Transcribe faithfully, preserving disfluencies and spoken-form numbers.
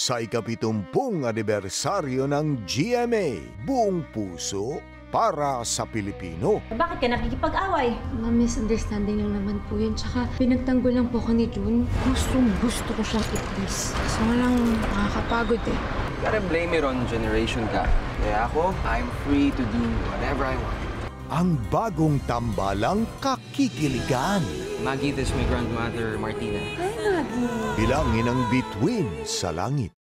sa ikapitumpung anibersaryo ng G M A. Buong puso para sa Pilipino. Bakit ka nakikipag-away? Mga misunderstanding lang naman po yun. Tsaka pinagtanggol lang po ko ni June. Gustong gusto ko siyang i-please. Kaso nga lang nakakapagod eh. You gotta blame it on generation ka. Kaya ako, I'm free to do whatever I want. Ang bagong tambalang kakikiligan. Maggie, this is my grandmother, Martina. Hi, Maggie. Bilangin ang bituin sa langit.